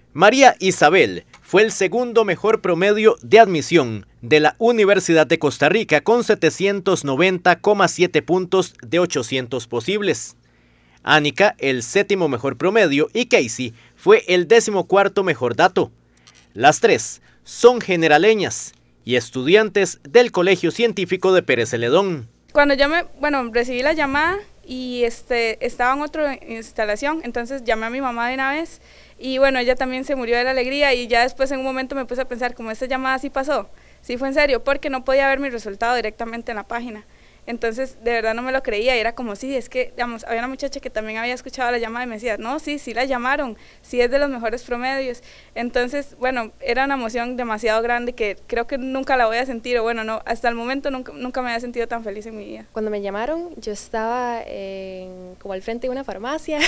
María Isabel fue el segundo mejor promedio de admisión de la Universidad de Costa Rica con 790,7 puntos de 800 posibles. Ánica el séptimo mejor promedio y Casey fue el 14º mejor dato. Las tres son generaleñas y estudiantes del Colegio Científico de Pérez Celedón. Cuando yo recibí la llamada y estaba en otra instalación, entonces llamé a mi mamá de una vez y bueno, ella también se murió de la alegría y ya después en un momento me puse a pensar como esta llamada sí pasó, sí fue en serio, porque no podía ver mi resultado directamente en la página. Entonces, de verdad no me lo creía y era como, sí, es que, digamos, había una muchacha que también había escuchado la llamada y me decía, no, sí la llamaron, sí es de los mejores promedios. Entonces, bueno, era una emoción demasiado grande que creo que nunca la voy a sentir, o bueno, no, hasta el momento nunca me había sentido tan feliz en mi vida. Cuando me llamaron, yo estaba como al frente de una farmacia,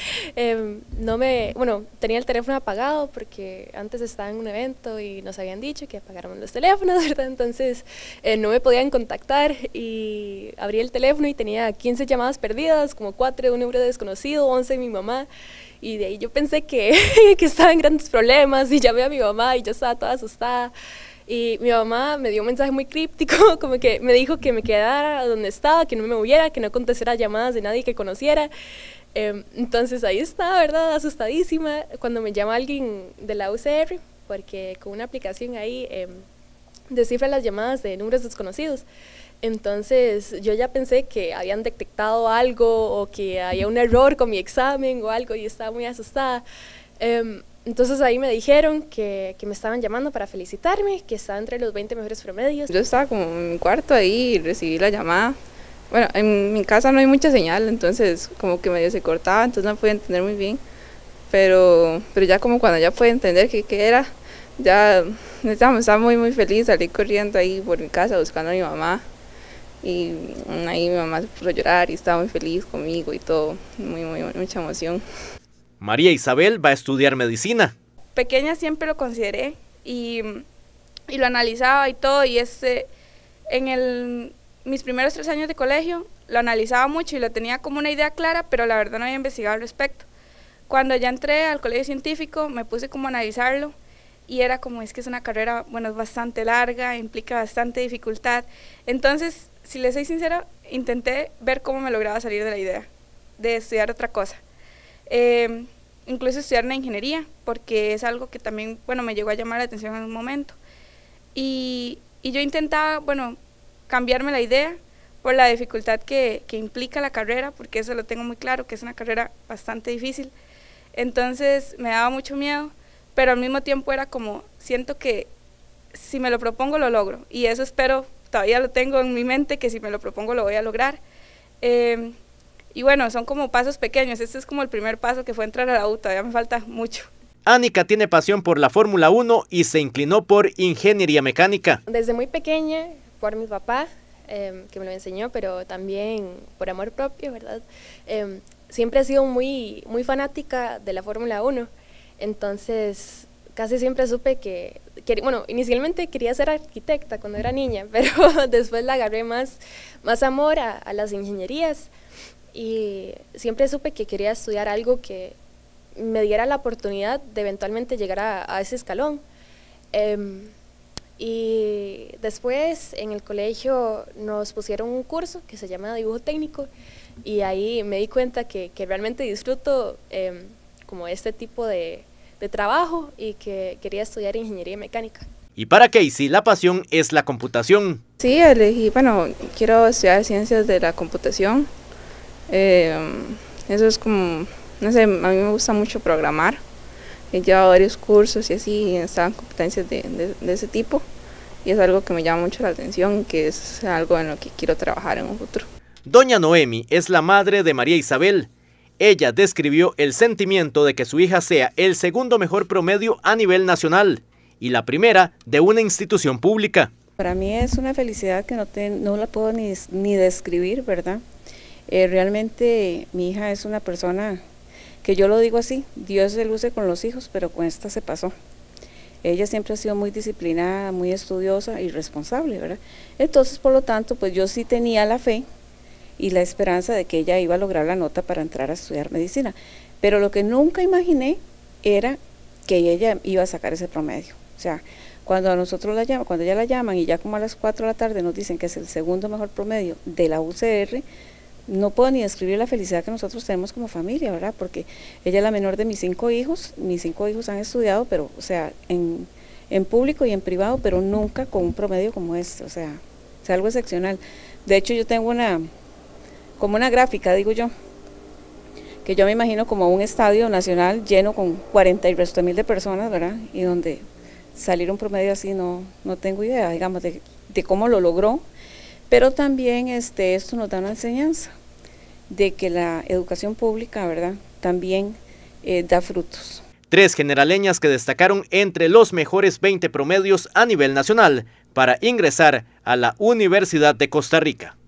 tenía el teléfono apagado porque antes estaba en un evento y nos habían dicho que apagáramos los teléfonos, ¿verdad? Entonces, no me podían contactar y abrí el teléfono y tenía 15 llamadas perdidas, como 4 de un número desconocido, 11 de mi mamá, y de ahí yo pensé que estaba en grandes problemas y llamé a mi mamá y yo estaba toda asustada. Y mi mamá me dio un mensaje muy críptico, como que me dijo que me quedara donde estaba, que no me moviera, que no contestara llamadas de nadie que conociera. Entonces ahí estaba, ¿verdad?, asustadísima, cuando me llama alguien de la UCR, porque con una aplicación ahí descifra las llamadas de números desconocidos. Entonces yo ya pensé que habían detectado algo o que había un error con mi examen o algo y estaba muy asustada. Entonces ahí me dijeron que me estaban llamando para felicitarme, que estaba entre los 20 mejores promedios. Yo estaba como en mi cuarto ahí y recibí la llamada. Bueno, en mi casa no hay mucha señal, entonces como que medio se cortaba, entonces no podía entender muy bien. Pero ya como cuando ya pude entender qué era, ya estaba muy feliz, salí corriendo ahí por mi casa buscando a mi mamá. Y ahí mi mamá se puso a llorar y estaba muy feliz conmigo y todo, mucha emoción. María Isabel va a estudiar medicina. Pequeña siempre lo consideré y lo analizaba y todo, y mis primeros 3 años de colegio lo analizaba mucho y lo tenía como una idea clara, pero la verdad no había investigado al respecto. Cuando ya entré al colegio científico me puse como a analizarlo y era como, es que es una carrera, bueno, es bastante larga, implica bastante dificultad. Entonces, si les soy sincera, intenté ver cómo me lograba salir de la idea de estudiar otra cosa. Incluso estudiar una ingeniería, porque es algo que también, bueno, me llegó a llamar la atención en un momento. Y yo intentaba, bueno, cambiarme la idea por la dificultad que implica la carrera, porque eso lo tengo muy claro, que es una carrera bastante difícil. Entonces me daba mucho miedo, pero al mismo tiempo era como, siento que si me lo propongo lo logro, y eso espero, todavía lo tengo en mi mente, que si me lo propongo lo voy a lograr. Y bueno, son como pasos pequeños, este es como el primer paso que fue entrar a la U, todavía me falta mucho. Ánica tiene pasión por la Fórmula 1 y se inclinó por ingeniería mecánica. Desde muy pequeña, por mi papá, que me lo enseñó, pero también por amor propio, ¿verdad? Siempre he sido muy fanática de la Fórmula 1, entonces casi siempre supe que inicialmente quería ser arquitecta cuando era niña, pero después le agarré más amor a las ingenierías y siempre supe que quería estudiar algo que me diera la oportunidad de eventualmente llegar a ese escalón. Y después en el colegio nos pusieron un curso que se llama dibujo técnico y ahí me di cuenta que realmente disfruto como este tipo de trabajo y que quería estudiar ingeniería mecánica. Y para Casey la pasión es la computación. Sí, elegí, quiero estudiar ciencias de la computación. Eso es como, no sé, a mí me gusta mucho programar. He llevado varios cursos y así, estaban competencias de ese tipo. Y es algo que me llama mucho la atención, que es algo en lo que quiero trabajar en un futuro. Doña Noemi es la madre de María Isabel. Ella describió el sentimiento de que su hija sea el segundo mejor promedio a nivel nacional y la primera de una institución pública. Para mí es una felicidad que no la puedo ni describir, ¿verdad? Realmente mi hija es una persona que yo lo digo así, Dios se luce con los hijos, pero con esta se pasó. Ella siempre ha sido muy disciplinada, muy estudiosa y responsable, ¿verdad? Entonces, por lo tanto, pues yo sí tenía la fe y la esperanza de que ella iba a lograr la nota para entrar a estudiar medicina. Pero lo que nunca imaginé era que ella iba a sacar ese promedio. O sea, cuando a nosotros cuando ella la llaman y ya como a las 4 de la tarde nos dicen que es el segundo mejor promedio de la UCR, no puedo ni describir la felicidad que nosotros tenemos como familia, ¿verdad? Porque ella es la menor de mis 5 hijos, mis 5 hijos han estudiado, pero, o sea, en público y en privado, pero nunca con un promedio como este, o sea, es algo excepcional. De hecho, yo tengo como una gráfica, digo yo, que yo me imagino como un estadio nacional lleno con 40 y resto mil de personas, ¿verdad? Y donde salir un promedio así no tengo idea, digamos, de cómo lo logró, pero también esto nos da una enseñanza de que la educación pública, ¿verdad?, también da frutos. 3 generaleñas que destacaron entre los mejores 20 promedios a nivel nacional para ingresar a la Universidad de Costa Rica.